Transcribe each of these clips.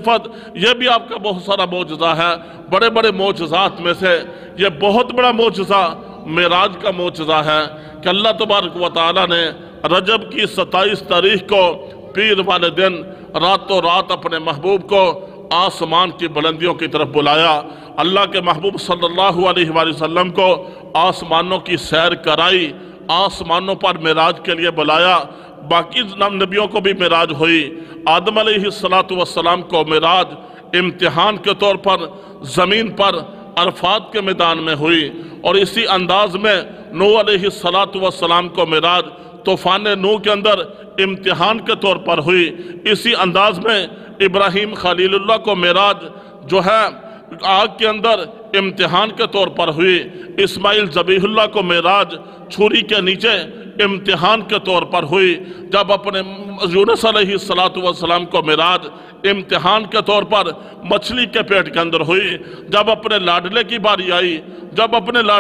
یہ بھی آپ کا بہت سارا معجزہ ہے۔ بڑے بڑے معجزات میں سے یہ بہت بڑا معجزہ معراج کا معجزہ ہے کہ اللہ تبارک و تعالیٰ نے رجب کی 27 تاریخ کو پیر والے دن راتوں رات اپنے محبوب کو آسمان کی بلندیوں کی طرف بلایا۔ اللہ کے محبوب صلی اللہ علیہ وآلہ وسلم کو آسمانوں کی سیر کرائی، آسمانوں پر معراج کے لیے بلایا۔ باقی نبیوں کو بھی معراج ہوئی۔ آدم علیہ السلام کو معراج امتحان کے طور پر زمین پر عرفات کے میدان میں ہوئی، اور اسی انداز میں نوح علیہ السلام کو معراج طوفان نوح کے اندر امتحان کے طور پر ہوئی۔ اسی انداز میں ابراہیم خلیل اللہ کو معراج جو ہے آگ کے اندر امتحان کے طور پر ہوئی۔ اسماعیل ذبیح اللہ کو معراج چھری کے نیچے امتحان کے طور پر ہوئی۔ جب اپنے یونس علیہ السلام کو معراج امتحان کے طور پر مچھلی کے پیٹ کے اندر ہوئی۔ جب اپنے لاڈلے کی باری آئی، جب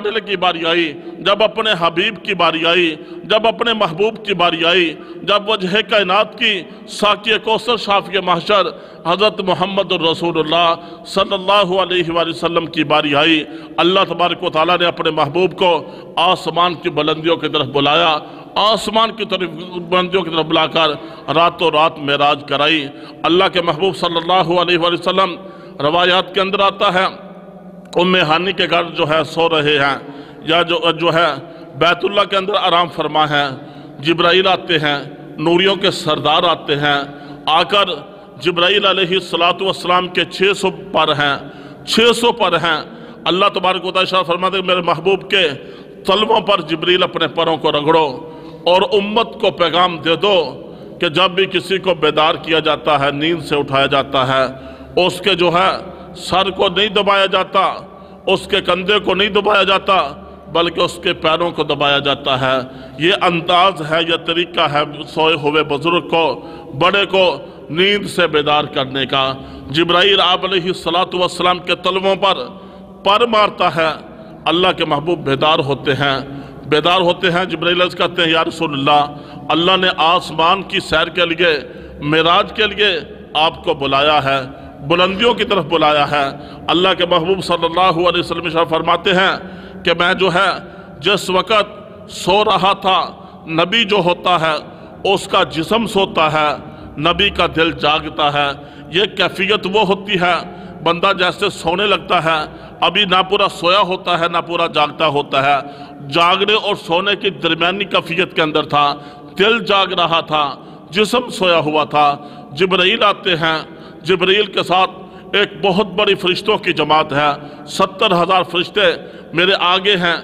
اپنے حبیب کی باری آئی، جب اپنے محبوب کی باری آئی، جب وجہ کائنات کی ساقی کوثر شافی محشر حضرت محمد الرسول اللہ صلی اللہ علیہ وآلہ وسلم کی باری آئی، اللہ تبارک و تعالیٰ نے اپنے محبوب کو آسمان کی بلندیوں کی طرف بلایا۔ آسمان کی طرف بلندیوں کی طرف بلا کر راتوں رات معراج کرائی۔ اللہ کے محبوب صلی اللہ علیہ وآلہ وسلم روایات کے اندر آتا ہے ام ہانی کے گھر جو ہے سو رہے ہیں، یا جو ہے بیت اللہ کے اندر آرام فرما ہے۔ جبرائیل آتے ہیں، نوریوں کے سردار آتے ہیں، آ کر جبرائیل علیہ السلام کے 600 پر ہیں، 600 پر ہیں۔ اللہ تبارک و تعالیٰ فرماتے ہیں میرے محبوب کے تلووں پر جبریل اپنے پروں کو رگڑو اور امت کو پیغام دے دو کہ جب بھی کسی کو بیدار کیا جاتا ہے، نیند سے اٹھایا جاتا ہے، اس کے جو ہے سر کو نہیں دبایا جاتا، اس کے کندھے کو نہیں دبایا جاتا، بلکہ اس کے پیروں کو دبایا جاتا ہے۔ یہ انداز ہے، یہ طریقہ ہے سوئے ہوئے بزرگ کو، بڑے کو نیند سے بیدار کرنے کا۔ جبرائیل آپ علیہ السلام کے تلووں پر مارتا ہے، اللہ کے محبوب بیدار ہوتے ہیں۔ جبرائیل عرض کرتے ہیں یا رسول اللہ نے آسمان کی سیر کے لیے، معراج کے لیے آپ کو بلایا ہے، بلندیوں کی طرف بلایا ہے۔ اللہ کے محبوب صلی اللہ علیہ وسلم فرماتے ہیں کہ میں جو ہے جس وقت سو رہا تھا، نبی جو ہوتا ہے اس کا جسم سوتا ہے، نبی کا دل جاگتا ہے۔ یہ کیفیت وہ ہوتی ہے، بندہ جیسے سونے لگتا ہے، ابھی نہ پورا سویا ہوتا ہے نہ پورا جاگتا ہوتا ہے، جاگنے اور سونے کی درمیانی کیفیت کے اندر تھا، دل جاگ رہا تھا، جسم سویا ہوا تھا۔ جبرائیل آتے ہیں، جبرائیل کے ساتھ ایک بہت بڑی فرشتوں کی جماعت ہے، 70,000 فرشتے میرے آگے ہیں،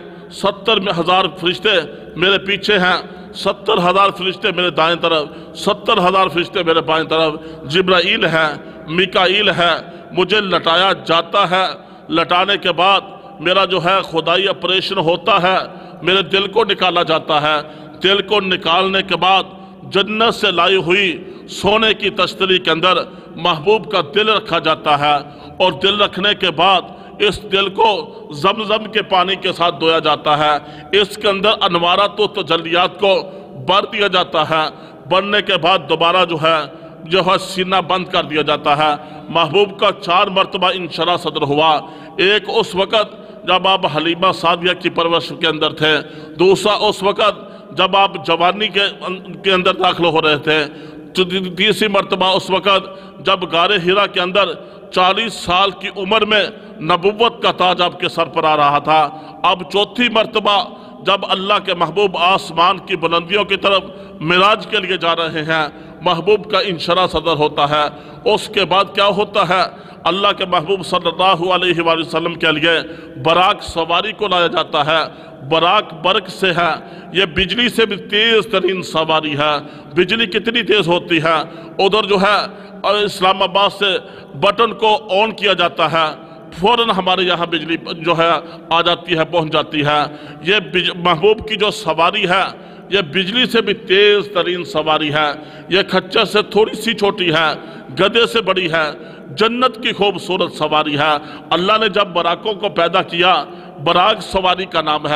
70,000 فرشتے میرے پیچھے ہیں، 70,000 فرشتے میرے دائیں طرف، 70,000 فرشتے میرے بائیں طرف۔ جبرائیل ہے، میکائیل ہے، مجھے لٹایا جاتا ہے، لٹانے کے بعد میرا جو ہے خدائی آپریشن ہوتا ہے، میرے دل کو نکالا جاتا ہے۔ دل کو نکالنے کے بعد جنت سے لائی ہوئی سونے کی تشتری کے اندر محبوب کا دل رکھا جاتا ہے، اور دل رکھنے کے بعد اس دل کو زمزم کے پانی کے ساتھ دھویا جاتا ہے، اس کے اندر انوارات و تجلیات کو بھر دیا جاتا ہے۔ بھرنے کے بعد دوبارہ جو ہے سینہ بند کر دیا جاتا ہے۔ محبوب کا 4 مرتبہ انشراح صدر ہوا۔ ایک اس وقت جب آپ حلیمہ سعدیہ کی پرورش کے اندر تھے، دوسرا اس وقت جب آپ جوانی کے اندر داخل ہو رہے تھے، تیسری مرتبہ اس وقت جب غار حرا کے اندر 40 سال کی عمر میں نبوت کا تاج آپ کے سر پر آ رہا تھا۔ اب چوتھی مرتبہ جب اللہ کے محبوب آسمان کی بلندیوں کی طرف معراج کے لیے جا رہے ہیں، محبوب کا انشراح صدر ہوتا ہے۔ اس کے بعد کیا ہوتا ہے؟ اللہ کے محبوب صلی اللہ علیہ وآلہ وسلم کے لیے براق سواری کو لایا جاتا ہے۔ براق برق سے ہے، یہ بجلی سے بھی تیز ترین سواری ہے۔ بجلی کتنی تیز ہوتی ہے؟ ادھر جو ہے اسلام آباد سے بٹن کو آن کیا جاتا ہے، فوراً ہمارے یہاں بجلی جو ہے آ جاتی ہے، پہنچ جاتی ہے۔ یہ محبوب کی جو سواری ہے یہ بجلی سے بھی تیز ترین سواری ہے۔ یہ کھچر سے تھوڑی سی چھوٹی ہے، گدھے سے بڑی ہے، جنت کی خوبصورت سواری ہے۔ اللہ نے جب براقوں کو پیدا کیا، براق سواری کا نام ہے،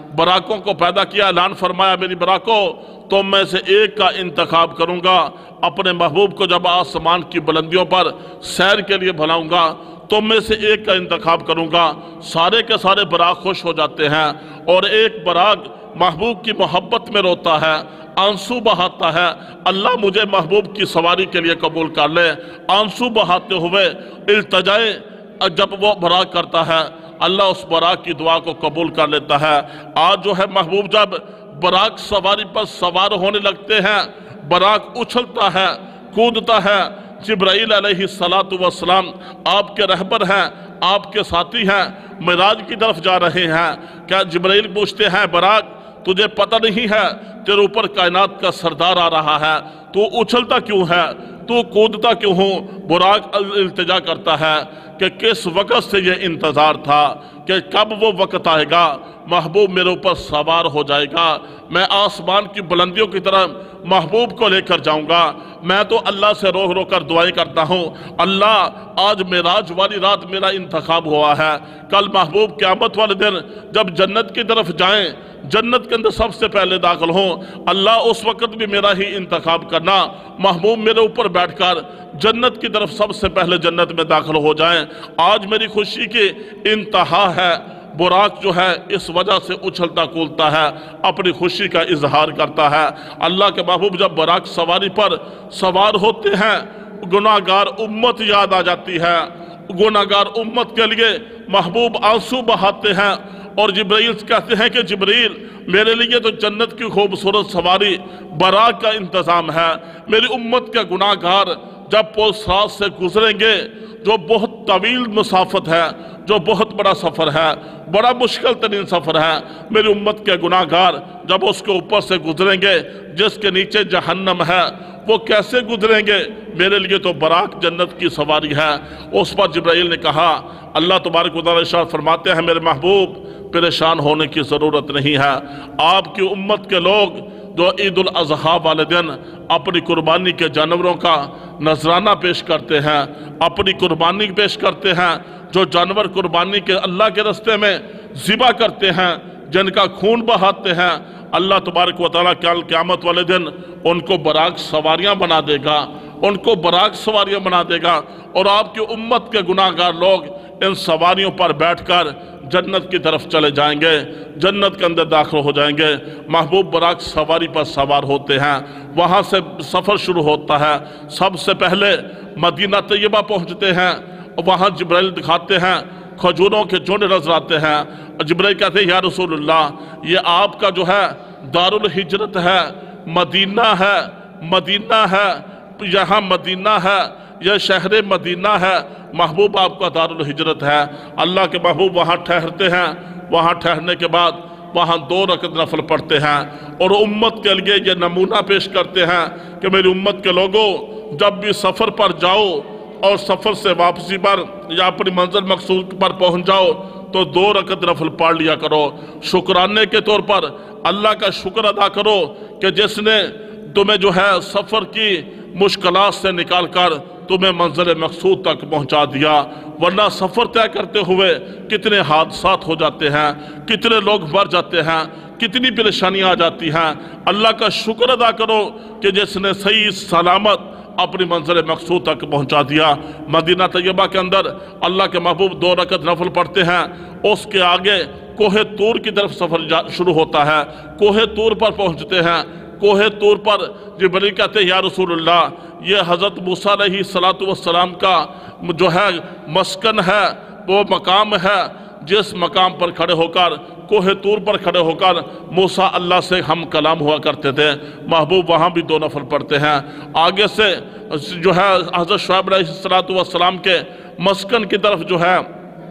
बराकों को पैदा किया, ऐलान फरमाया मेरी बराकों तुम में से एक का इंतखाब करूंगा, अपने महबूब को जब आसमान की बुलंदियों पर सैर के लिए बुलाऊंगा तुम में से एक का इंतखाब करूंगा। सारे के सारे बराक खुश हो जाते हैं और एक बराक महबूब की मोहब्बत में रोता है, आंसू बहाता है, अल्लाह मुझे महबूब की सवारी के लिए कबूल कर ले। आंसू बहाते हुए इल्तजाए जब वो बराक करता है, अल्लाह उस बराक की दुआ को कबूल कर लेता है। आज जो है महबूब जब बराक सवारी पर सवार होने लगते हैं, बराक उछलता है, कूदता है। जिब्राइल अलैहिस्सलातु वस्सलाम आपके रहबर हैं, आपके साथी हैं, मिराज की तरफ जा रहे हैं। क्या जिब्राइल पूछते हैं बराक तुझे पता नहीं है तेरे ऊपर कायनात का सरदार आ रहा है, तू उछलता क्यों है, तू कूदता क्यों हो? बुराक इल्तिजा करता है कि किस वक़्त से ये इंतज़ार था कि कब वो वक़्त आएगा महबूब मेरे ऊपर सवार हो जाएगा, मैं आसमान की बुलंदियों की तरफ महबूब को लेकर जाऊंगा। मैं तो अल्लाह से रो रो कर दुआएं करता हूँ, अल्लाह आज मेराज वाली रात मेरा इंतखाब हुआ है, कल महबूब क़यामत वाले दिन जब जन्नत की तरफ जाएं, जन्नत के अंदर सबसे पहले दाखिल हों, अल्लाह उस वक़्त भी मेरा ही इंतखाब करना, महबूब मेरे ऊपर बैठकर जन्नत की तरफ सबसे पहले जन्नत में दाखिल हो जाएं। आज मेरी खुशी की इंतहा है। बुराक जो है इस वजह से उछलता कूदता है, अपनी खुशी का इजहार करता है। अल्लाह के महबूब जब बुराक सवारी पर सवार होते हैं, गुनाहगार उम्मत याद आ जाती है। गुनाहगार उम्मत के लिए महबूब आंसू बहाते हैं और जिब्राइल कहते हैं कि जिब्रील मेरे लिए तो जन्नत की खूबसूरत सवारी बराक का इंतज़ाम है, मेरी उम्मत के गुनाहगार जब पोसरात से गुजरेंगे, जो बहुत तवील मुसाफत है, जो बहुत बड़ा सफ़र है, बड़ा मुश्किल तरीन सफ़र है, मेरी उम्मत के गुनाहगार जब उसके ऊपर से गुजरेंगे जिसके नीचे जहन्नम है, वो कैसे गुजरेंगे? मेरे लिए तो बराक जन्नत की सवारी है। उस पर जिब्राइल ने कहा, अल्लाह तबारक व तआला इरशाद फरमाते हैं मेरे महबूब परेशान होने की ज़रूरत नहीं है। आपकी उम्मत के लोग जो ईद उल अज़हा वाले दिन अपनी कुर्बानी के जानवरों का नजराना पेश करते हैं, अपनी कुर्बानी पेश करते हैं, जो जानवर कुर्बानी के अल्लाह के रास्ते में ज़िबा करते हैं, जिनका खून बहाते हैं, अल्लाह तबारक व तआला कल क़यामत वाले दिन उनको बराक सवारियाँ बना देगा, उनको बराक सवारियाँ बना देगा और आपकी उम्मत के गुनाहगार लोग इन सवारियों पर बैठकर जन्नत की तरफ चले जाएंगे, जन्नत के अंदर दाखिल हो जाएंगे। महबूब बराक सवारी पर सवार होते हैं, वहाँ से सफ़र शुरू होता है। सबसे पहले मदीना तैयबा पहुँचते हैं, वहाँ जिब्राइल दिखाते हैं, खजूरों के झुंड नजर आते हैं। जिब्राइल कहते हैं या रसूलुल्लाह ये आपका जो है दारुल हिजरत है, मदीना है, मदीना है, यहाँ मदीना है, यह शहर मदीना है, महबूब आपका दारुल हिजरत है। अल्लाह के महबूब वहाँ ठहरते हैं, वहाँ ठहरने के बाद वहाँ 2 रकत नफल पढ़ते हैं और उम्मत के लिए ये नमूना पेश करते हैं कि मेरी उम्मत के लोगों जब भी सफ़र पर जाओ और सफ़र से वापसी पर या अपनी मंजिल मकसूद पर पहुँच जाओ तो 2 रकत नफल पढ़ लिया करो। शुक्राने के तौर पर अल्लाह का शुक्र अदा करो कि जिसने तुम्हें जो है सफ़र की मुश्किलात से निकाल कर तुम्हें मंजिल मकसूद तक पहुंचा दिया, वरना सफ़र तय करते हुए कितने हादसात हो जाते हैं, कितने लोग मर जाते हैं, कितनी परेशानियां आ जाती हैं। अल्लाह का शुक्र अदा करो कि जिसने सही सलामत अपनी मंजिल मकसूद तक पहुंचा दिया। मदीना तैयबा के अंदर अल्लाह के महबूब 2 रकत नफल पढ़ते हैं, उसके आगे कोहे तूर की तरफ सफ़र शुरू होता है। कोहे तूर पर पहुंचते हैं, कोहे तूर पर जिब्रील कहते हैं या रसूलुल्लाह ये हज़रत मूसा अलैहिस्सलातु वस्सलाम का जो है मस्कन है, वो मकाम है जिस मकाम पर खड़े होकर कोहे तूर पर खड़े होकर मूसा अल्लाह से हम कलाम हुआ करते थे। महबूब वहाँ भी 2 नफल पढ़ते हैं। आगे से जो है हज़रत शुएब अलैहिस्सलातु वस्सलाम के मस्कन की तरफ जो है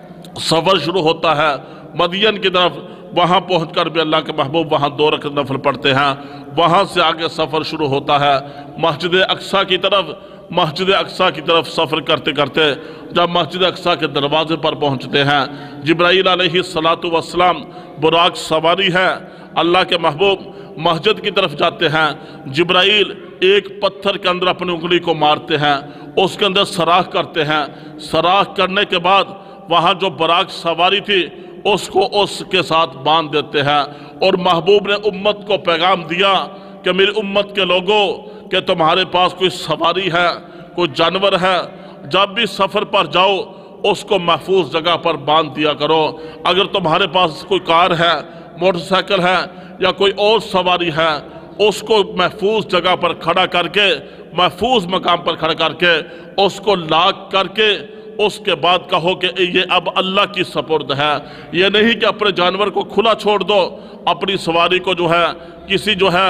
सफ़र शुरू होता है, मदियन की तरफ। वहाँ पहुँचकर भी अल्लाह के महबूब वहाँ 2 रकत नफल पढ़ते हैं। वहाँ से आगे सफ़र शुरू होता है मस्जिद अक्सा की तरफ। मस्जिद अक्सा की तरफ सफ़र करते करते जब मस्जिद अक्सा के दरवाजे पर पहुँचते हैं, जिब्राइल अलैहिस्सलातु वस्सलाम बुराक सवारी है, अल्लाह के महबूब मस्जिद की तरफ जाते हैं। जिब्राइल एक पत्थर के अंदर अपनी उंगली को मारते हैं, उसके अंदर सराख करते हैं। सराख करने के बाद वहाँ जो बुराक सवारी थी उसको उसके साथ बांध देते हैं اور महबूब ने उम्मत को पैगाम दिया कि मेरी उम्मत के लोगों कि तुम्हारे पास कोई सवारी है, कोई जानवर है, जब भी सफ़र पर जाओ उसको महफूज जगह पर बांध दिया करो। अगर तुम्हारे पास कोई कार है, मोटरसाइकिल है या कोई और सवारी है, उसको महफूज जगह पर खड़ा करके, महफूज मकाम पर खड़ा करके उसको लाक करके उसके बाद कहो कि ये अब अल्लाह की सपुर्द है। ये नहीं कि अपने जानवर को खुला छोड़ दो, अपनी सवारी को जो है किसी जो है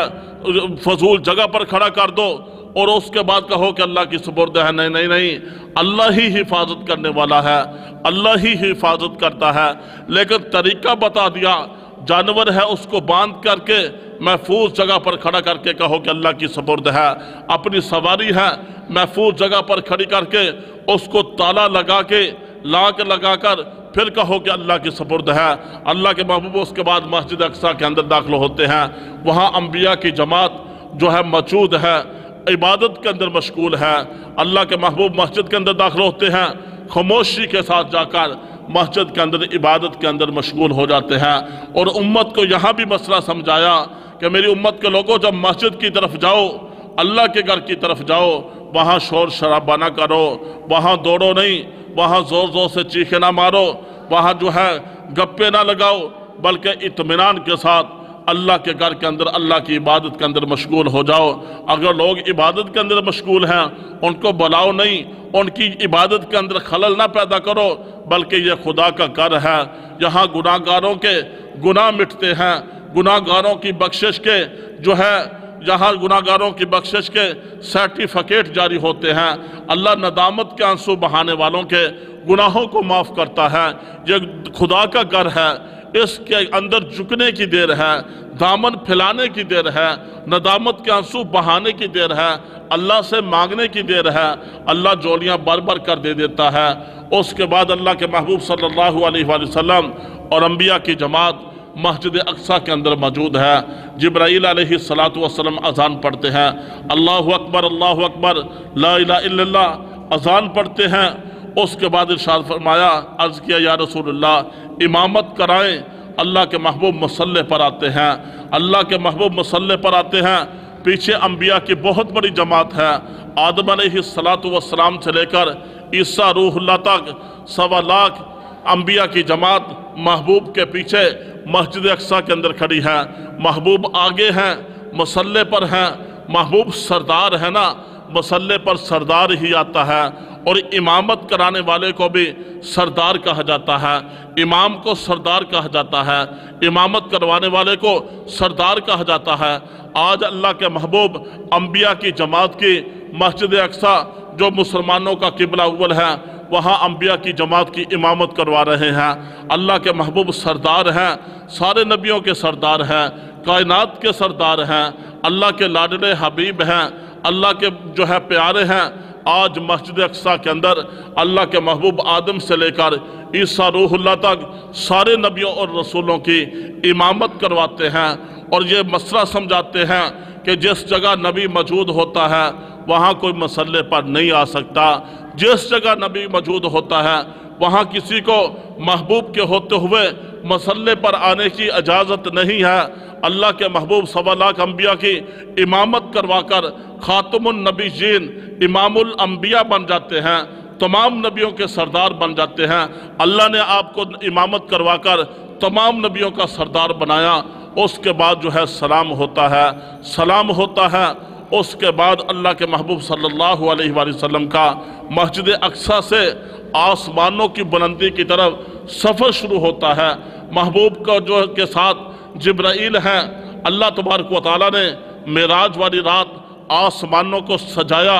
फजूल जगह पर खड़ा कर दो और उसके बाद कहो कि अल्लाह की सपुर्द है। नहीं नहीं नहीं, अल्लाह ही हिफाजत करने वाला है, अल्लाह ही हिफाजत करता है। लेकिन तरीका बता दिया, जानवर है उसको बांध करके महफूज जगह पर खड़ा करके कहो कि अल्लाह की सपुर्द है। अपनी सवारी है महफूज जगह पर खड़ी करके उसको ताला लगा के लाक लगाकर फिर कहो कि अल्लाह की सपुर्द है। अल्लाह के महबूब उसके बाद मस्जिद अक्सा के अंदर दाखिल होते हैं। वहाँ अंबिया की जमात जो है मौजूद है, इबादत के अंदर मशगूल है। अल्लाह के महबूब मस्जिद के अंदर दाखिल होते हैं, खामोशी के साथ जाकर मस्जिद के अंदर इबादत के अंदर मशगूल हो जाते हैं। और उम्मत को यहाँ भी मसला समझाया कि मेरी उम्मत के लोगों जब मस्जिद की तरफ जाओ, अल्लाह के घर की तरफ जाओ, वहाँ शोर शराबा ना करो, वहाँ दौड़ो नहीं, वहाँ ज़ोर ज़ोर से चीखे ना मारो, वहाँ जो है गप्पे ना लगाओ, बल्कि इत्मीनान के साथ अल्लाह के घर के अंदर अल्लाह की इबादत के अंदर मशगूल हो जाओ। अगर लोग इबादत के अंदर मशगूल हैं उनको बुलाओ नहीं, उनकी इबादत के अंदर खलल ना पैदा करो, बल्कि ये खुदा का घर है। यहाँ गुनाहगारों के गुनाह मिटते हैं, गुनाहगारों की बख्शिश के जो है यहाँ गुनाहगारों की बख्शिश के सर्टिफिकेट जारी होते हैं। अल्लाह नदामत के आंसू बहाने वालों के गुनाहों को माफ़ करता है। ये खुदा का घर है, इसके अंदर झुकने की देर है, दामन फैलाने की देर है, नदामत के आंसू बहाने की देर है, अल्लाह से मांगने की देर है। अल्लाह जोलियाँ भर भर कर दे देता है। उसके बाद अल्लाह के महबूब सल्लल्लाहु अलैहि वसल्लम और अंबिया की जमात मस्जिद अक्सा के अंदर मौजूद है। जिब्राईल अलैहिस्सलातु वस्सलाम अजान पढ़ते हैं, अल्लाहु अकबर ला इलाहा इल्लल्लाह, अजान पढ़ते हैं। उसके बाद इरशाद फरमाया, अर्ज़ किया या रसूलल्लाह इमामत कराएं। अल्लाह के महबूब मुसल्ले पर आते हैं, अल्लाह के महबूब मुसल्ले पर आते हैं। पीछे अंबिया की बहुत बड़ी जमात है। आदम अलैहिस्सलातु वस्सलाम से लेकर ईसा रूहुल्लाह तक 1.25 लाख अंबिया की जमात महबूब के पीछे मस्जिद अक्सा के अंदर खड़ी है। महबूब आगे हैं, मुसल्ले पर हैं। महबूब सरदार है ना, मुसल्ले पर सरदार ही आता है। और इमामत कराने वाले को भी सरदार कहा जाता है, इमाम को सरदार कहा जाता है, इमामत करवाने वाले को सरदार कहा जाता है। आज अल्लाह के महबूब अंबिया की जमात की मस्जिद अक्सा जो मुसलमानों का किबला अव्वल है, वहाँ अंबिया की जमात की इमामत करवा रहे हैं। अल्लाह के महबूब सरदार हैं, सारे नबियों के सरदार हैं, कायनात के सरदार हैं, अल्लाह के लाडले हबीब हैं, अल्लाह के जो है प्यारे हैं। आज मस्जिद अक्सा के अंदर अल्लाह के महबूब आदम से लेकर ईसा रूहुल्लाह तक सारे नबियों और रसूलों की इमामत करवाते हैं। और ये मसला समझाते हैं कि जिस जगह नबी मौजूद होता है वहाँ कोई मसल्ले पर नहीं आ सकता। जिस जगह नबी मौजूद होता है वहाँ किसी को महबूब के होते हुए मसल्ले पर आने की इजाज़त नहीं है। अल्लाह के महबूब 1.25 लाख अंबिया की इमामत करवाकर खातमुन नबीयीन इमामुल अंबिया बन जाते हैं, तमाम नबियों के सरदार बन जाते हैं। अल्लाह ने आपको इमामत करवाकर तमाम नबियों का सरदार बनाया। उसके बाद जो है सलाम होता है, सलाम होता है। उसके बाद अल्लाह के महबूब सल्लल्लाहु अलैहि वसल्लम का मस्जिद अक्सा से आसमानों की बुलंदी की तरफ सफ़र शुरू होता है। महबूब का जो के साथ जिब्राईल हैं। अल्लाह तबारक व तआला ने मेराज वाली रात आसमानों को सजाया,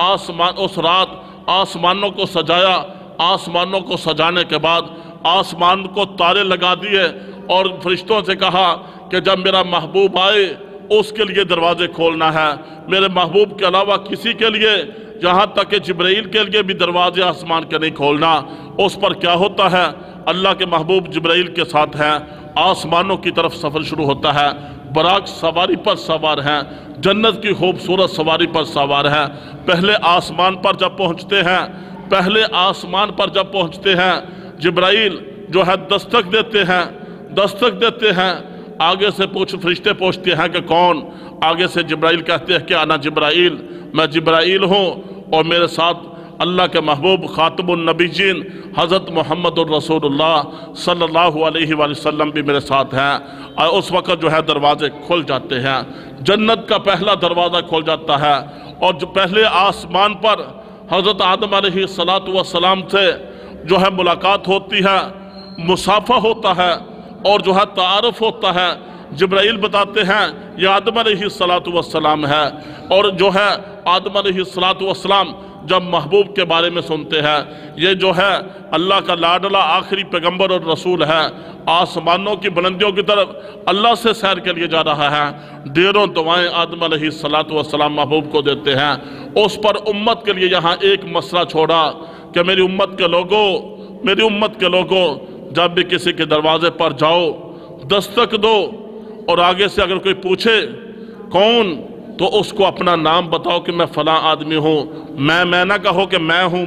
उस रात आसमानों को सजाया। आसमानों को सजाने के बाद आसमान को तारे लगा दिए और फरिश्तों से कहा कि जब मेरा महबूब आए उसके लिए दरवाजे खोलना है। मेरे महबूब के अलावा किसी के लिए, यहाँ तक कि जिब्राईल के लिए भी दरवाजे आसमान के नहीं खोलना। उस पर क्या होता है, अल्लाह के महबूब जिब्राईल के साथ हैं, आसमानों की तरफ सफ़र शुरू होता है। बराक सवारी पर सवार हैं, जन्नत की खूबसूरत सवारी पर सवार हैं। पहले आसमान पर जब पहुँचते हैं, पहले आसमान पर जब पहुँचते हैं, जिब्राईल जो है दस्तक देते हैं, दस्तक देते हैं। आगे से फरिश्ते पूछते हैं कि कौन? आगे से जिब्राइल कहते हैं कि अना जिब्राइल, मैं जिब्राइल हूँ, और मेरे साथ अल्लाह के महबूब खातमुन नबीयीन हज़रत मुहम्मदुर रसूलुल्लाह सल्लल्लाहु अलैहि वसल्लम भी मेरे साथ हैं। और उस वक़्त जो है दरवाजे खुल जाते हैं, जन्नत का पहला दरवाज़ा खुल जाता है, और जो पहले आसमान पर हज़रत आदम अलैहिस्सलातु वस्सलाम से जो है मुलाकात होती है, मुसाफा होता है, और जो है तारुफ होता है। जिब्राइल बताते हैं ये आदम अलैहिस्सलातु वस्सलाम है, और जो है आदम अलैहिस्सलातु वस्सलाम जब महबूब के बारे में सुनते हैं, ये जो है अल्लाह का लाडला आखिरी पैगंबर और रसूल है, आसमानों की बुलंदियों की तरफ अल्लाह से सैर के लिए जा रहा है, ढेरों दुआएं आदम अलैहिस्सलातु वस्सलाम महबूब को देते हैं। उस पर उम्मत के लिए यहाँ एक मसला छोड़ा कि मेरी उम्मत के लोगों, जब भी किसी के दरवाजे पर जाओ दस्तक दो, और आगे से अगर कोई पूछे कौन, तो उसको अपना नाम बताओ कि मैं फलां आदमी हूँ। मैं ना कहो कि मैं हूँ,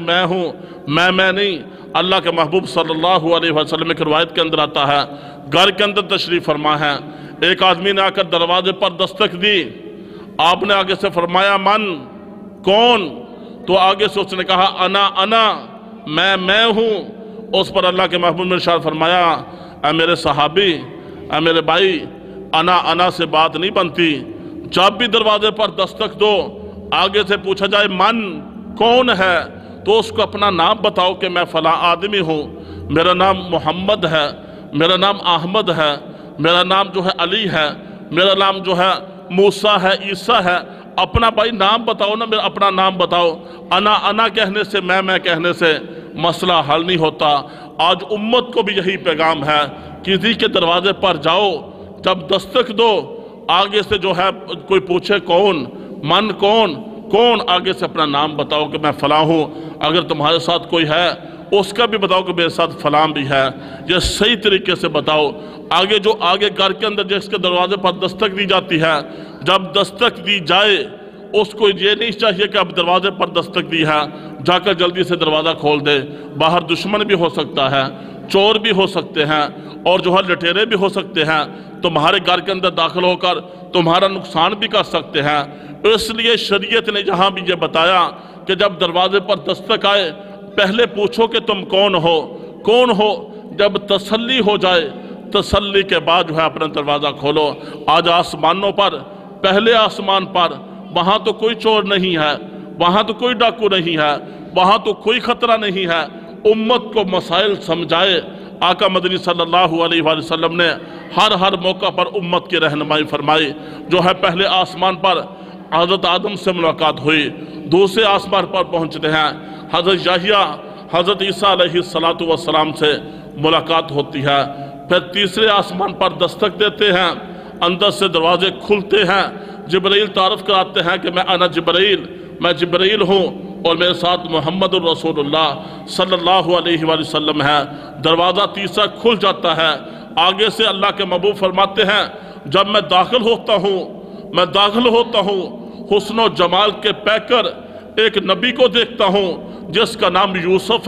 मैं नहीं। अल्लाह के महबूब सल्लल्लाहु अलैहि वसल्लम की रिवायत के अंदर आता है, घर के अंदर तशरीफ़ फरमा है, एक आदमी ने आकर दरवाजे पर दस्तक दी, आपने आगे से फरमाया मन, कौन? तो आगे से उसने कहा अना, मैं हूँ। उस पर अल्लाह के महबूब ने इरशाद फरमाया, ऐ मेरे सहाबी, ऐ मेरे भाई, अना से बात नहीं बनती। जब भी दरवाजे पर दस्तक दो, आगे से पूछा जाए मन कौन है, तो उसको अपना नाम बताओ कि मैं फलां आदमी हूँ, मेरा नाम मोहम्मद है, मेरा नाम अहमद है, मेरा नाम जो है अली है, मेरा नाम जो है मूसा है, ईसा है। अपना भाई नाम बताओ ना, मेरा अपना नाम बताओ। अना कहने से, मैं कहने से मसला हल नहीं होता। आज उम्मत को भी यही पैगाम है, किसी के दरवाजे पर जाओ, जब दस्तक दो, आगे से जो है कोई पूछे कौन, मन कौन, आगे से अपना नाम बताओ कि मैं फलां हूँ। अगर तुम्हारे साथ कोई है उसका भी बताओ कि मेरे साथ फलां भी है। ये सही तरीके से बताओ। आगे घर के अंदर जिसके दरवाजे पर दस्तक दी जाती है, जब दस्तक दी जाए उसको ये नहीं चाहिए कि अब दरवाजे पर दस्तक दी है जाकर जल्दी से दरवाज़ा खोल दे। बाहर दुश्मन भी हो सकता है, चोर भी हो सकते हैं, और जो है लुटेरे भी हो सकते हैं, तुम्हारे घर के अंदर दाखिल होकर तुम्हारा नुकसान भी कर सकते हैं। इसलिए शरीयत ने जहाँ भी ये बताया कि जब दरवाजे पर दस्तक आए पहले पूछो कि तुम कौन हो। जब तसल्ली हो जाए, तसल्ली के बाद जो है अपना दरवाज़ा खोलो। आज आसमानों पर, पहले आसमान पर, वहाँ तो कोई चोर नहीं है, वहाँ तो कोई डाकू नहीं है, वहाँ तो कोई ख़तरा नहीं है। उम्मत को मसाइल समझाए आका मदनी सल्लल्लाहु अलैहि वसल्लम ने हर मौका पर उम्मत की रहनुमाई फरमाई। जो है पहले आसमान पर हज़रत आदम से मुलाकात हुई, दूसरे आसमान पर पहुँचते हैं हज़रत याहिया, हज़रत ईसा अलैहिस्सलातु वस्सलाम से मुलाकात होती है। फिर तीसरे आसमान पर दस्तक देते हैं, अंदर से दरवाजे खुलते हैं, जिब्राइल तारफ़ कराते हैं कि मैं अना जिब्राइल, मैं जिब्राइल हूँ, और मेरे साथ मुहम्मदुर रसूलुल्लाह सल्लल्लाहु अलैहि वसल्लम है। दरवाज़ा तीसरा खुल जाता है। आगे से अल्लाह के महबूब फरमाते हैं, जब मैं दाखिल होता हूँ हुस्न व जमाल के पैकर एक नबी को देखता हूँ जिसका नाम यूसुफ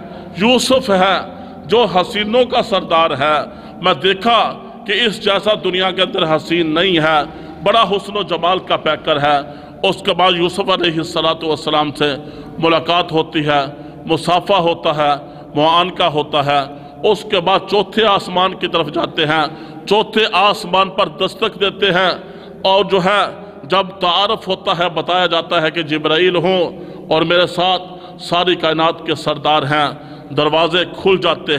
है, जो हसीनों का सरदार है। मैं देखा कि इस जैसा दुनिया के अंदर हसीन नहीं है, बड़ा हुस्न व जमाल का पैकर है। उसके बाद यूसुफ अलैहिस्सलातु वस्सलाम से मुलाकात होती है, मुसाफा होता है, मुआनका होता है। उसके बाद चौथे आसमान की तरफ जाते हैं, चौथे आसमान पर दस्तक देते हैं, और जो है जब तारफ़ होता है बताया जाता है कि जिब्राइल हूँ और मेरे साथ सारी कायनात के सरदार हैं। दरवाज़े खुल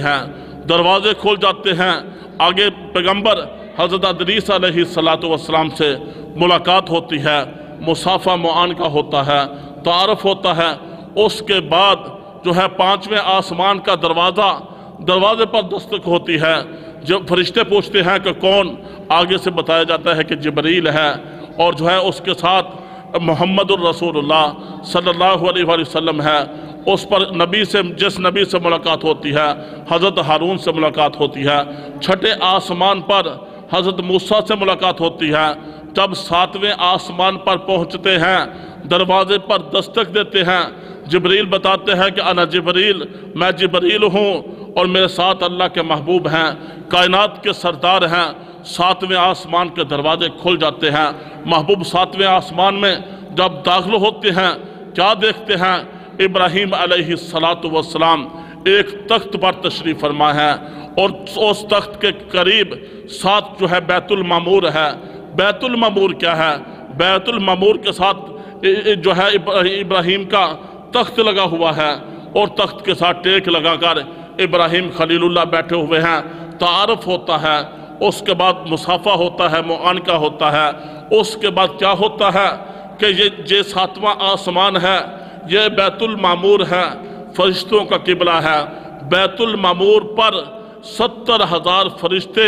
जाते हैं। आगे पैगंबर हज़रत अदरीस अलैहिस्सलातु वस्सलाम से मुलाकात होती है, मुसाफा मुआनका होता है, तारफ़ होता है। उसके बाद जो है पांचवें आसमान का दरवाजे पर दस्तक होती है। जब फरिश्ते पूछते हैं कि कौन, आगे से बताया जाता है कि जिब्रील है, और जो है उसके साथ मुहम्मदुर रसूलुल्लाह सल्लल्लाहु अलैहि वसल्लम है। उस पर जिस नबी से मुलाकात होती है हज़रत हारून से मुलाकात होती है। छठे आसमान पर हज़रत मूसा से मुलाकात होती है। जब सातवें आसमान पर पहुँचते हैं, दरवाजे पर दस्तक देते हैं, जिब्रील बताते हैं कि अना जिब्रील, मैं जिब्रील हूँ, और मेरे साथ अल्लाह के महबूब हैं, कायनात के सरदार हैं। सातवें आसमान के दरवाजे खुल जाते हैं। महबूब सातवें आसमान में जब दाखिल होते हैं, क्या देखते हैं? इब्राहीम अलैहिस्सलातु वस्सलाम एक तख्त पर तशरीफ़ फरमा है और उस तख्त के करीब साथ जो है बैतुल मामूर है। बैतुल मामूर क्या है? बैतुल मामूर के साथ जो है इब्राहीम का तख्त लगा हुआ है और तख्त के साथ टेक लगाकर इब्राहीम खलीलुल्लाह बैठे हुए हैं। तारफ़ होता है, उसके बाद मुसाफा होता है, मुआनका होता है। उसके बाद क्या होता है कि ये सातवां आसमान है, ये बैतुल मामूर है, फरिश्तों का किबला है। बैतुल मामूर पर 70,000 फरिश्ते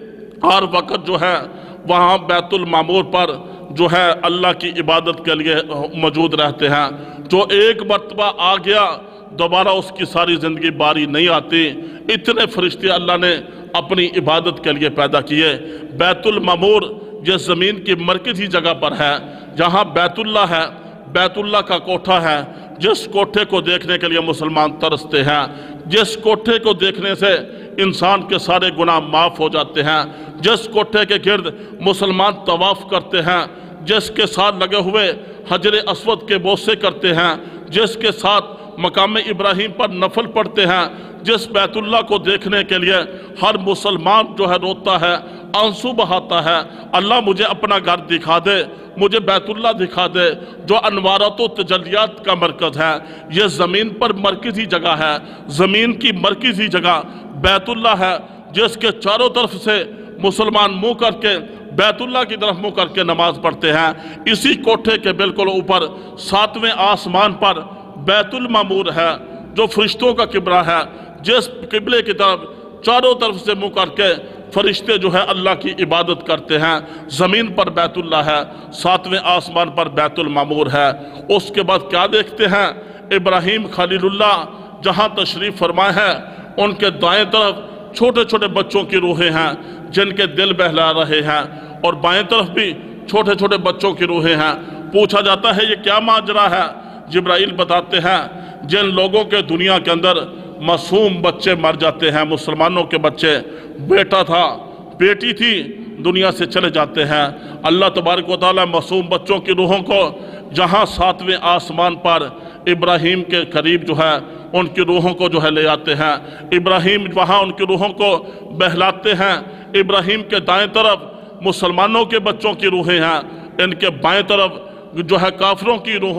हर वक्त जो है वहाँ बैतुल मामूर पर जो है अल्लाह की इबादत के लिए मौजूद रहते हैं। जो एक मरतबा आ गया दोबारा उसकी सारी ज़िंदगी बारी नहीं आती। इतने फरिश्ते अल्लाह ने अपनी इबादत के लिए पैदा किए। बैतुल मामूर ये ज़मीन की मरकज़ी जगह पर है, जहाँ बैतुल्लाह है, बैतुल्लाह का कोठा है, जिस कोठे को देखने के लिए मुसलमान तरसते हैं, जिस कोठे को देखने से इंसान के सारे गुनाह माफ़ हो जाते हैं, जिस कोठे के गिर्द मुसलमान तवाफ़ करते हैं, जिसके साथ लगे हुए हजर अस्वद के बोसे करते हैं, जिसके साथ मकाम इब्राहीम पर नफल पढ़ते हैं, जिस बैतुल्लाह को देखने के लिए हर मुसलमान जो है रोता है, आंसू बहाता है, अल्लाह मुझे अपना घर दिखा दे, मुझे बैतुल्लाह दिखा दे, जो अनवारात व तजल्लियात का मरकज़ है। ये ज़मीन पर मरकज़ी जगह है, ज़मीन की मरकज़ी जगह बैतुल्लाह है, जिसके चारों तरफ से मुसलमान मुँह करके बैतुल्लाह की तरफ मुँह करके नमाज पढ़ते हैं। इसी कोठे के बिल्कुल ऊपर सातवें आसमान पर बैतुल मामूर है, जो फरिश्तों का किबला है, जिस किबले की तरफ चारों तरफ से मुँह करके फरिश्ते जो है अल्लाह की इबादत करते हैं। ज़मीन पर बैतुल्लाह है, सातवें आसमान पर बैतुल मामूर है। उसके बाद क्या देखते हैं? इब्राहीम खलीलुल्लाह जहाँ तशरीफ़ फरमाए हैं, उनके दाएं तरफ छोटे छोटे बच्चों की रूहें हैं जिनके दिल बहला रहे हैं, और बाएं तरफ भी छोटे छोटे बच्चों की रूहें हैं। पूछा जाता है ये क्या माजरा है? जिब्राइल बताते हैं जिन लोगों के दुनिया के अंदर मासूम बच्चे मर जाते हैं, मुसलमानों के बच्चे, बेटा था, बेटी थी, दुनिया से चले जाते हैं, अल्लाह तबारक व तआला मासूम बच्चों की रूहों को जहाँ सातवें आसमान पर इब्राहीम के करीब जो है उनकी रूहों को जो है ले आते हैं। इब्राहीम वहाँ उनकी रूहों को बहलाते हैं। इब्राहीम के दाएं तरफ मुसलमानों के बच्चों की रूहें हैं, इनके बाएं तरफ जो है काफिरों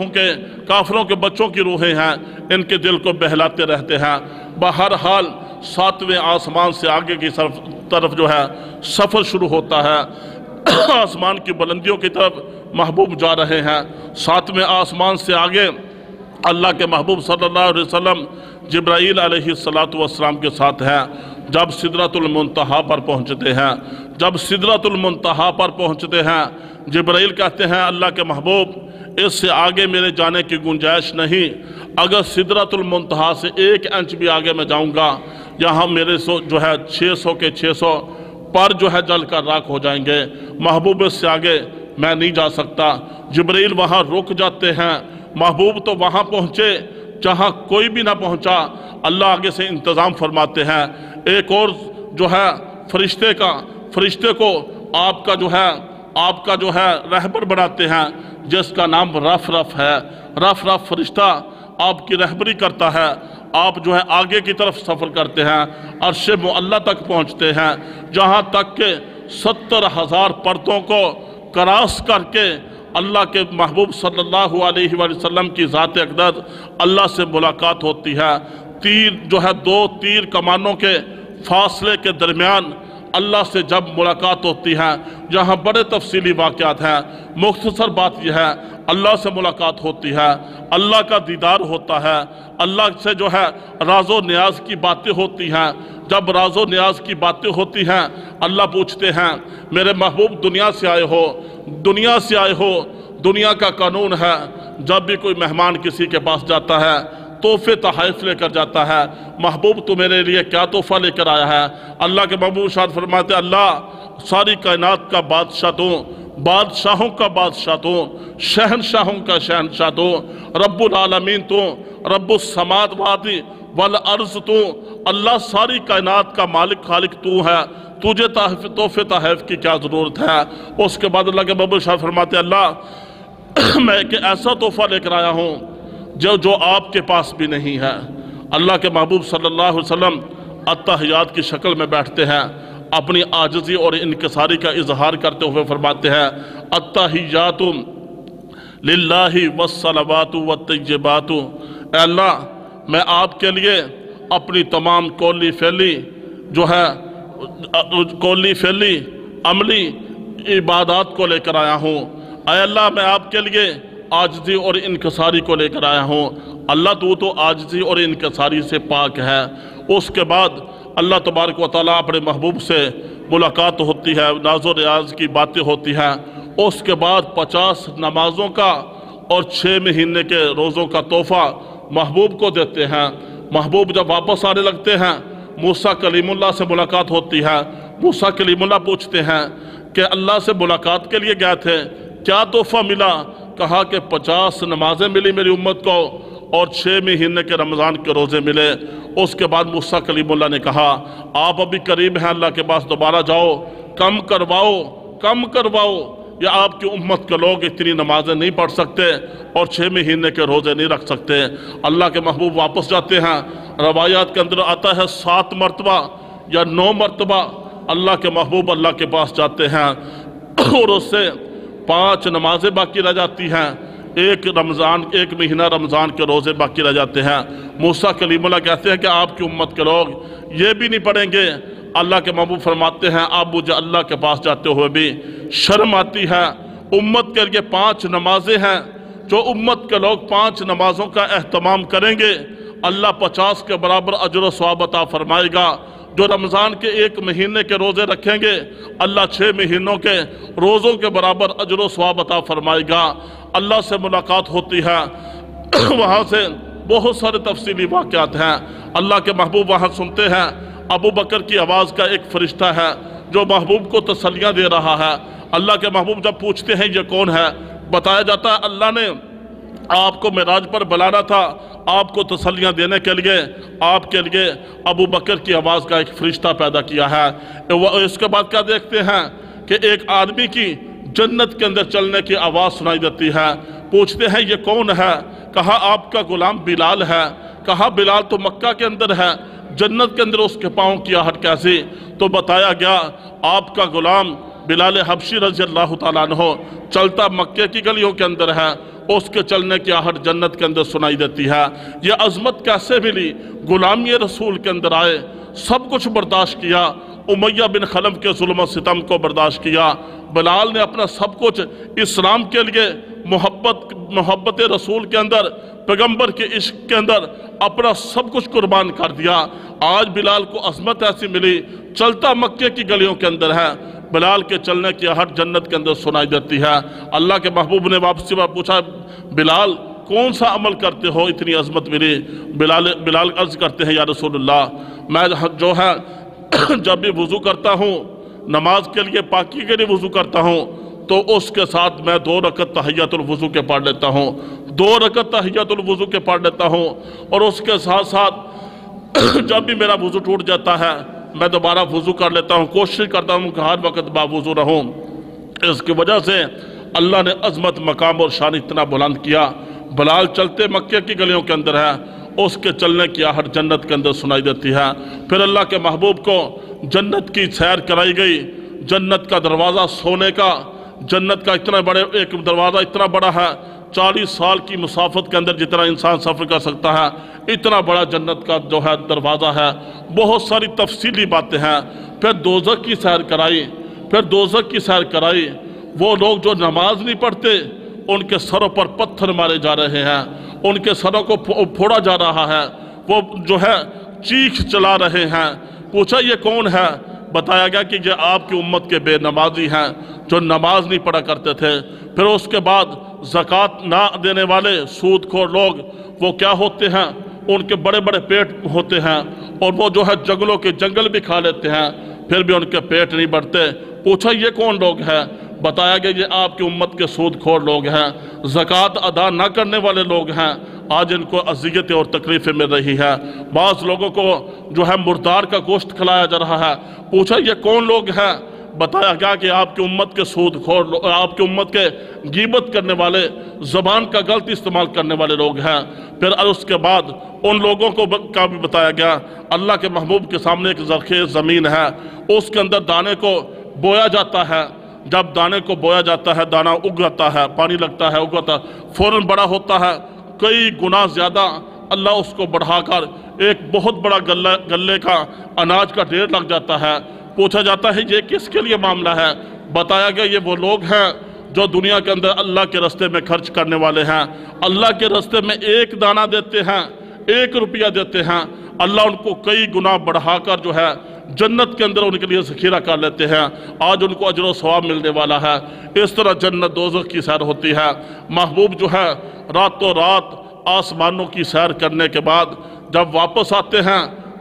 के बच्चों की रूहें हैं, इनके दिल को बहलाते रहते हैं। बहरहाल सातवें आसमान से आगे की तरफ जो है सफ़र शुरू होता है। आसमान की बुलंदियों की तरफ महबूब जा रहे हैं। सातवें आसमान से आगे अल्लाह के महबूब सल्लल्लाहु अलैहि वसल्लम जिब्राईल अलैहिस्सलातु वस्सलाम के साथ हैं। जब सिदरतुल मुंतहा पर पहुँचते हैं, जब सिदरतुल मुंतहा पर पहुँचते हैं, जिब्राईल कहते हैं अल्लाह के महबूब इससे आगे मेरे जाने की गुंजाइश नहीं। अगर सिदरतुल मुंतहा से 1 इंच भी आगे मैं जाऊंगा, यहाँ मेरे जो है 600 के 600 पर जो है जल कर राख हो जाएंगे। महबूब इससे आगे मैं नहीं जा सकता। जिब्राईल वहाँ रुक जाते हैं। महबूब तो वहाँ पहुँचे जहाँ कोई भी ना पहुँचा। अल्लाह आगे से इंतज़ाम फरमाते हैं। एक और जो है फरिश्ते को आपका जो है रहबर बनाते हैं, जिसका नाम रफ है। रफ फरिश्ता आपकी रहबरी करता है। आप जो है आगे की तरफ सफ़र करते हैं, अर्श मुअल्ला तक पहुँचते हैं, जहाँ तक के 70,000 पर्दों को क्रॉस करके अल्लाह के महबूब सल्लल्लाहु अलैहि वसल्लम की ज़ात अक़दस अल्लाह से मुलाकात होती है। तीर जो है 2 तीर कमानों के फासले के दरमियान अल्लाह से जब मुलाकात होती है, जहाँ बड़े तफसीली वाक़यात हैं। मुख्तसर बात यह है, अल्लाह से मुलाकात होती है, अल्लाह का दीदार होता है, अल्लाह से जो है राज़ो न्याज की बातें होती हैं। जब राज़ो न्याज की बातें होती हैं, अल्लाह पूछते हैं मेरे महबूब दुनिया से आए हो, दुनिया का कानून है जब भी कोई मेहमान किसी के पास जाता है तोहफे तोहफ़ लेकर जाता है। महबूब तो मेरे लिए क्या तोहफ़ा लेकर आया है? अल्लाह के महबूब शाद फरमाते अल्लाह सारी कायनात का बादशाह तू, बादशाहों का बादशाह तू, शहनशाहों का शहनशाह तू, रब्बुल आलमीन तू, रब्बुस समावाति वल अर्ज़ तू, अल्लाह सारी कायनात का मालिक खालिक तू है, तुझे तोहफे तहफ़ की क्या ज़रूरत है। उसके बाद अल्लाह के महबूब शाह फरमाते अल्लाह मैं एक ऐसा तोहफ़ा लेकर आया हूँ जो आपके पास भी नहीं है। अल्लाह के महबूब सल्लल्लाहु अलैहि वसल्लम अत्तहियात की शक्ल में बैठते हैं, अपनी आजिज़ी और इनकिसारी का इजहार करते हुए फरमाते हैं अत्तहियातु लिल्लाहि वस्सलावातु वत्तय्यिबातु, अल्लाह मैं आपके लिए अपनी तमाम कौली फैली जो है कौली फैली अमली इबादत को लेकर आया हूँ। अल्लाह मैं आपके लिए आजिज़ी और इनकिसारी को लेकर आया हूँ। अल्लाह तू तो आजिज़ी और इनकिसारी से पाक है। उसके बाद अल्लाह तबारक व तआला अपने महबूब से मुलाकात होती है, नाज़ो रियाज की बातें होती हैं। उसके बाद 50 नमाजों का और 6 महीने के रोज़ों का तोहफ़ा महबूब को देते हैं। महबूब जब वापस आने लगते हैं, मूसा कलीमुल्लाह से मुलाकात होती है। मूसा कलीमुल्लाह पूछते हैं कि अल्लाह से मुलाकात के लिए गए थे, क्या तोहफ़ा मिला? कहा कि 50 नमाजें मिली मेरी उम्मत को और 6 महीने के रमज़ान के रोज़े मिले। उसके बाद मूसा कलीमुल्लाह ने कहा आप अभी करीब हैं अल्लाह के पास, दोबारा जाओ, कम करवाओ, या आपकी उम्मत के लोग इतनी नमाजें नहीं पढ़ सकते और 6 महीने के रोज़े नहीं रख सकते। अल्लाह के महबूब वापस जाते हैं। रवायात के अंदर आता है 7 मरतबा या 9 मरतबा अल्लाह के महबूब अल्लाह के पास जाते हैं और उससे 5 नमाजें बाकी रह जाती हैं, एक महीना रमज़ान के रोज़े बाकी रह जाते हैं। मूसा कलीमुल्लाह कहते हैं कि आपकी उम्मत के लोग ये भी नहीं पढ़ेंगे। अल्लाह के महबूब फरमाते हैं अब मुझे अल्लाह के पास जाते हुए भी शर्म आती है। उम्मत के लिए 5 नमाजें हैं, जो उम्मत के लोग 5 नमाजों का एहतमाम करेंगे अल्लाह 50 के बराबर अजर सवाब अता फरमाएगा। जो रमज़ान के 1 महीने के रोज़े रखेंगे अल्लाह 6 महीनों के रोज़ों के बराबर अजर सवाब अता फरमाएगा। अल्लाह से मुलाकात होती है, वहाँ से बहुत सारे तफसीली वाक़यात हैं। अल्लाह के महबूब वहाँ सुनते हैं, अबू बकर की आवाज़ का एक फ़रिश्ता है जो महबूब को तसल्लियाँ दे रहा है। अल्लाह के महबूब जब पूछते हैं ये कौन है, बताया जाता है अल्लाह ने आपको मेराज पर बुलाना था, आपको तसल्लियाँ देने के लिए आपके लिए अबू बकर की आवाज़ का एक फ़रिश्ता पैदा किया है। इसके बाद क्या देखते हैं कि एक आदमी की जन्नत के अंदर चलने की आवाज़ सुनाई देती है। पूछते हैं ये कौन है? कहा आपका गुलाम बिलाल है। कहा बिलाल तो मक्का के अंदर है, जन्नत के अंदर उसके पाँव की आहट कैसी? तो बताया गया आपका गुलाम बिलाल हबशी रज़ी अल्लाह ताला अन्हु चलता मक्के की गलियों के अंदर है, उसके चलने की आहट जन्नत के अंदर सुनाई देती है। ये अज़मत कैसे मिली? गुलामी रसूल के अंदर आए, सब कुछ बर्दाश्त किया, उमैया बिन खलफ के जुल्म सितम को बर्दाश्त किया। बिलाल ने अपना सब कुछ इस्लाम के लिए मोहब्बत रसूल के अंदर, पैगंबर के इश्क के अंदर अपना सब कुछ कुर्बान कर दिया। आज बिलाल को अज़मत ऐसी मिली, चलता मक्के की गलियों के अंदर है, बिलाल के चलने की आहट जन्नत के अंदर सुनाई देती है। अल्लाह के महबूब ने वापसी में पूछा बिलाल कौन सा अमल करते हो इतनी अज़मत मिली? बिलाल अर्ज़ करते हैं या रसूलुल्लाह मैं जो है जब भी वज़ू करता हूँ, नमाज के लिए पाकी के लिए वज़ू करता हूँ, तो उसके साथ मैं 2 रकत तहियतुल वज़ू के पढ़ लेता हूँ, 2 रकत तहियतुल वज़ू के पढ़ लेता हूँ। और उसके साथ साथ जब भी मेरा वज़ू टूट जाता है मैं दोबारा वज़ू कर लेता हूँ, कोशिश करता हूँ कि हर वक्त बावज़ू रहूँ। इसकी वजह से अल्लाह ने अज़मत मकाम और शान इतना बुलंद किया। बिलाल चलते मक्के की गलियों के अंदर है, उसके चलने की आहट जन्नत के अंदर सुनाई देती है। फिर अल्लाह के महबूब को जन्नत की सैर कराई गई। जन्नत का दरवाज़ा सोने का, जन्नत का इतना बड़े एक दरवाज़ा इतना बड़ा है, 40 साल की मुसाफत के अंदर जितना इंसान सफ़र कर सकता है, इतना बड़ा जन्नत का जो है दरवाज़ा है। बहुत सारी तफसीली बातें हैं। फिर दोज़ख की सैर कराई, वो लोग जो नमाज नहीं पढ़ते उनके सरों पर पत्थर मारे जा रहे हैं, उनके सरों को फोड़ा जा रहा है, वो जो है चीख चला रहे हैं। पूछा ये कौन है? बताया गया कि ये आपकी उम्मत के बेनमाजी हैं जो नमाज नहीं पढ़ा करते थे। फिर उसके बाद ज़कात ना देने वाले सूदखोर लोग वो क्या होते हैं? उनके बड़े बड़े पेट होते हैं और वो जो है जंगलों के जंगल भी खा लेते हैं, फिर भी उनके पेट नहीं बढ़ते। पूछा ये कौन लोग हैं? بتایا گیا یہ آپ کی امت کے سود خور لوگ ہیں، زکوٰۃ ادا نہ کرنے والے لوگ ہیں، آج ان کو اذیتیں اور تکلیفیں مل رہی ہیں۔ بعض لوگوں کو جو ہے مردار کا گوشت کھلایا جا رہا ہے۔ پوچھا یہ کون لوگ ہیں؟ بتایا گیا کہ آپ کی امت کے سود خور، آپ کی امت کے غیبت کرنے والے، زبان کا غلط استعمال کرنے والے لوگ ہیں۔ پھر اس کے بعد ان لوگوں کو کا بھی بتایا گیا، اللہ کے محبوب کے سامنے ایک زرخیز زمین ہے، اس کے اندر دانے کو بویا جاتا ہے۔ جب دانے کو بویا جاتا ہے، دانہ اگ جاتا ہے، پانی لگتا ہے، اگتا ہے، فوراً بڑا ہوتا ہے، کئی گنا زیادہ اللہ اس کو بڑھا کر ایک بہت بڑا گلے کا اناج کا ڈھیر لگ جاتا ہے۔ پوچھا جاتا ہے یہ کس کے لیے معاملہ ہے؟ بتایا گیا یہ وہ لوگ ہیں جو دنیا کے اندر اللہ کے راستے میں خرچ کرنے والے ہیں، اللہ کے راستے میں ایک دانہ دیتے ہیں، 1 روپیہ دیتے ہیں، اللہ ان کو کئی گنا بڑھا کر جو ہے جنت کے اندر ان کے لیے ذخیرہ کر لیتے ہیں۔ آج ان کو اجر و ثواب ملنے والا ہے۔ اس طرح جنت دوزخ کی سیر ہوتی ہے۔ محبوب جو ہے راتوں رات آسمانوں کی سیر کرنے کے بعد جب واپس آتے ہیں،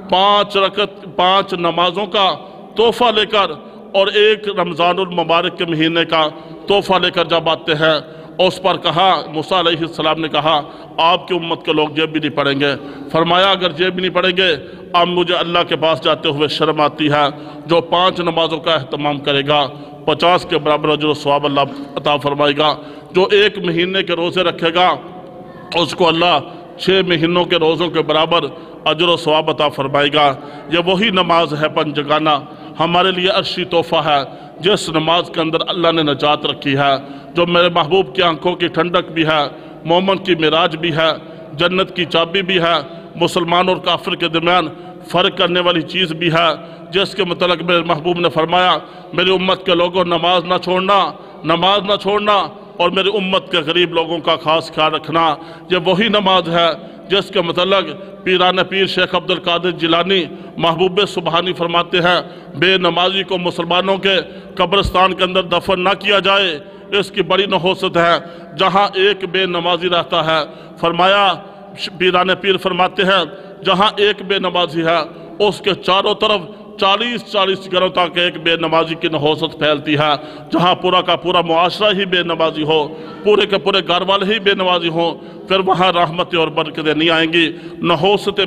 5 نمازوں کا تحفہ لے کر اور 1 رمضان المبارک کے مہینے کا تحفہ لے کر جب آتے ہیں، اس پر کہا، موسیٰ علیہ السلام نے کہا آپ کی امت کے لوگ جیب بھی نہیں پڑھیں گے۔ فرمایا اگر جیب بھی نہیں پڑھیں گے، اب مجھے اللہ کے پاس جاتے ہوئے شرم آتی ہے۔ جو 5 نمازوں کا اہتمام کرے گا 50 کے برابر اجر و ثواب اللہ عطا فرمائے گا۔ جو 1 مہینے کے روزے رکھے گا اس کو اللہ 6 مہینوں کے روزوں کے برابر اجر و ثواب عطا فرمائے گا۔ یہ وہی نماز ہے پنجگانہ، ہمارے لیے عرشی تحفہ ہے، جس نماز کے اندر اللہ نے نجات رکھی ہے، جو میرے محبوب کی آنکھوں کی ٹھنڈک بھی ہے، مومن کی معراج بھی ہے، جنت کی چابی بھی ہے، مسلمان اور کافر کے درمیان فرق کرنے والی چیز بھی ہے، جس کے متعلق میرے محبوب نے فرمایا میری امت کے لوگوں نماز نہ چھوڑنا اور میری امت کے غریب لوگوں کا خاص خیال رکھنا۔ یہ وہی نماز ہے جس کے متعلق پیران پیر شیخ عبد القادر جیلانی محبوب سبحانی فرماتے ہیں بے نمازی کو مسلمانوں کے قبرستان کے اندر دفن نہ کیا جائے، اس کی بڑی نحوست ہے جہاں ایک بے نمازی رہتا ہے۔ فرمایا پیران پیر فرماتے ہیں جہاں ایک بے نمازی ہے اس کے چاروں طرف 40 گھروں تک ایک بے نمازی کی نحوست پھیلتی ہے۔ جہاں پورا کا پورا معاشرہ ہی بے نمازی ہو، پورے کے پورے گھر والے ہی بے نمازی ہوں، پھر وہاں رحمتیں اور برکتیں نہیں آئیں گی، نحوستیں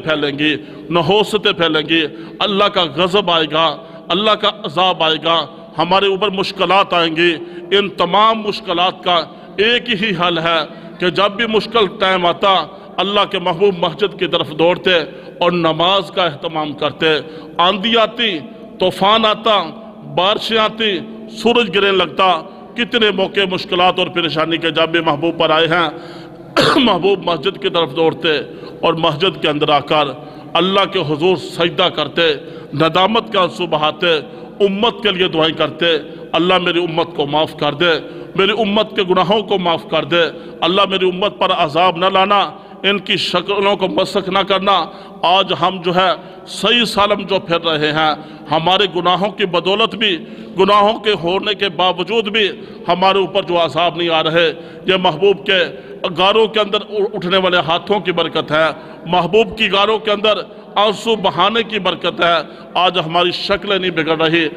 پھیلیں گی، اللہ کا غضب آئے گا، اللہ کا عذاب آئے گا، ہمارے اوپر مشکلات آئیں گی۔ ان تمام مشکلات کا ایک ہی حل ہے کہ جب بھی مشکل ٹائم آتا اللہ کے محبوب مسجد کی طرف دوڑتے اور نماز کا اہتمام کرتے۔ آندھی آتی، طوفان آتا، بارشیں آتی، سورج گرنے لگتا، کتنے موقع مشکلات اور پریشانی کے جب بھی محبوب پر آئے ہیں محبوب مسجد کی طرف دوڑتے اور مسجد کے اندر آ کر اللہ کے حضور سجدہ کرتے، ندامت کا آنسو بہاتے، امت کے لیے دعائیں کرتے، اللہ میری امت کو معاف کر دے، میری امت کے گناہوں کو معاف کر دے، اللہ میری امت پر عذاب نہ لانا، ان کی شکلوں کو مسخ نہ کرنا۔ آج ہم جو ہے صحیح سالم جو پھر رہے ہیں، ہمارے گناہوں کی بدولت بھی، گناہوں کے ہونے کے باوجود بھی ہمارے اوپر جو عذاب نہیں آ رہے، یہ محبوب کے غاروں کے اندر اٹھنے والے ہاتھوں کی برکت ہے، محبوب کی غاروں کے اندر آنسو بہانے کی برکت ہے۔ آج ہماری شکلیں نہیں بگڑ رہی،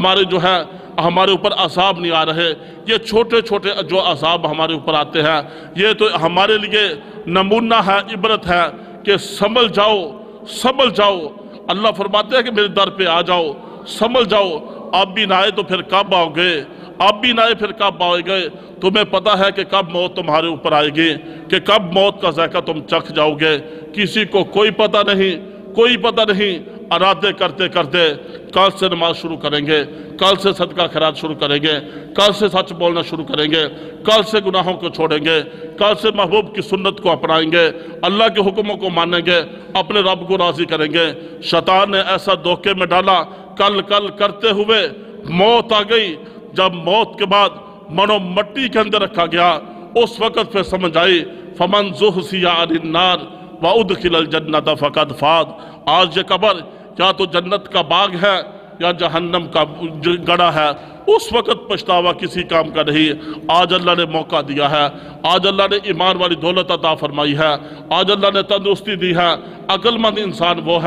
ہمارے اوپر عذاب نہیں آ رہے۔ یہ چھوٹے چھوٹے جو عذاب ہمارے اوپر آتے ہیں یہ تو ہمارے لیے نمونہ ہے، عبرت ہے کہ سنبھل جاؤ۔ اللہ فرماتے ہیں کہ میرے در پہ آ جاؤ، سنبھل جاؤ۔ آپ بھی نہ آئے تو پھر کب آؤ گے؟ تمہیں پتہ ہے کہ کب موت تمہارے اوپر آئے گی، کہ کب موت کا ذائقہ تم چکھ جاؤ گے، کسی کو کوئی پتہ نہیں۔ ارادے کرتے کل سے نماز شروع کریں گے، کل سے صدقہ خیرات شروع کریں گے، کل سے سچ بولنا شروع کریں گے، کل سے گناہوں کو چھوڑیں گے، کل سے محبوب کی سنت کو اپنائیں گے، اللہ کے حکموں کو مانیں گے، اپنے رب کو راضی کریں گے۔ شیطان نے ایسا دھوکے میں ڈالا، کل کرتے ہوئے موت آ گئی۔ جب موت کے بعد منو مٹی کے اندر رکھا گیا، اس وقت پھر سمجھ آئی فمن زحزح عن النار وادخل الجنۃ فقد فاز۔ آج یہ قبر کیا تو جنت کا باغ ہے یا جہنم کا گڑھا ہے، اس وقت پچھتاوا کسی کام کا نہیں۔ آج اللہ نے موقع دیا ہے، آج اللہ نے ایمان والی دولت عطا فرمائی ہے، آج اللہ نے تندرستی دی ہے۔ عقل مند انسان وہ ہے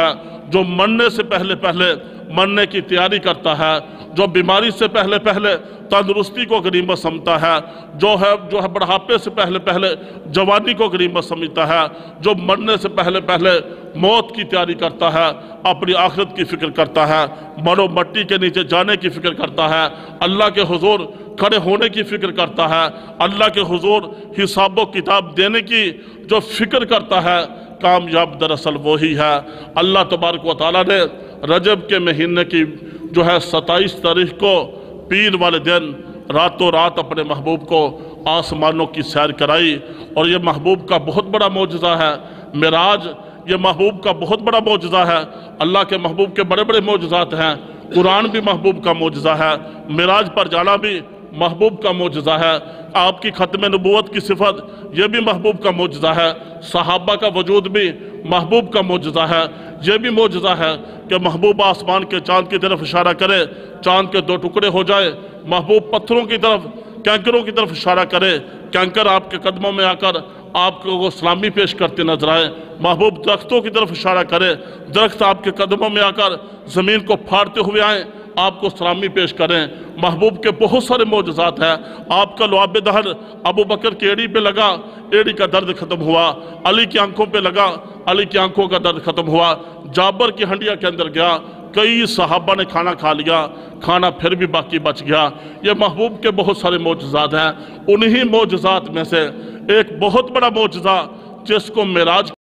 जो मरने से पहले पहले मरने की तैयारी करता है, जो बीमारी से पहले पहले तंदुरुस्ती को गनीमत समझता है, जो है बुढ़ापे से पहले पहले जवानी को गनीमत समझता है, जो मरने से पहले पहले मौत की तैयारी करता है, अपनी आखिरत की फिक्र करता है, मरो मट्टी के नीचे जाने की फिक्र करता है, अल्लाह के हुजूर खड़े होने की फिक्र करता है, अल्लाह के हुजूर हिसाब किताब देने की जो फिक्र करता है, कामयाब दरअसल वही है। अल्लाह तबारक व तआला ने रजब के महीने की जो है 27 तारीख को पीर वाले दिन रातों रात अपने महबूब को आसमानों की सैर कराई, और ये महबूब का बहुत बड़ा मौजज़ा है। मिराज ये महबूब का बहुत बड़ा मौजज़ा है। अल्लाह के महबूब के बड़े बड़े मौजज़ात हैं। कुरान भी महबूब का मौजज़ा है, मिराज पर जाना भी महबूब का मौजज़ा है। आपकी ख़त्म नबूवत की सिफत ये भी महबूब का मौजज़ा है। सहाबा का वजूद भी महबूब का मौजज़ा है। ये भी मौजज़ा है कि महबूब आसमान के चाँद की तरफ इशारा करे, चाँद के 2 टुकड़े हो जाए। महबूब पत्थरों की तरफ, कैंकरों की तरफ इशारा करे, कैंकर आपके कदमों में आकर आपको वो सलामी पेश करते नजर आए। महबूब दरख्तों की तरफ इशारा करे, दरख्त आपके कदमों में आकर ज़मीन को फाड़ते हुए आए, आपको सलामी पेश करें। महबूब के बहुत सारे मौजज़ात हैं। आपका लुआब दहर अबू बकर की एड़ी पे लगा, एड़ी का दर्द ख़त्म हुआ। अली की आंखों पे लगा, अली की आंखों का दर्द ख़त्म हुआ। जाबर की हंडिया के अंदर गया, कई सहाबा ने खाना खा लिया, खाना फिर भी बाकी बच गया। ये महबूब के बहुत सारे मौजज़ात हैं। उन्हीं मौजज़ात में से एक बहुत बड़ा मौजज़ा जिसको मिराज